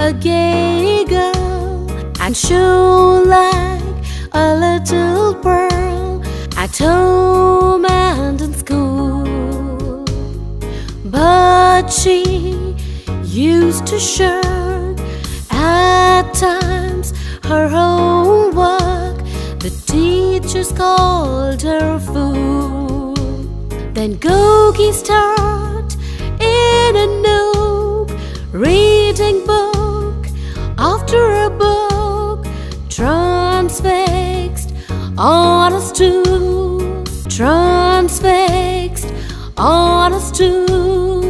a gay girl and show like a little pearl at home and in school. But she used to shirk at times her homework. The teachers called her a fool. Then Gogi started in a nook, reading book after a book, transfixed on a stool, transfixed on a stool.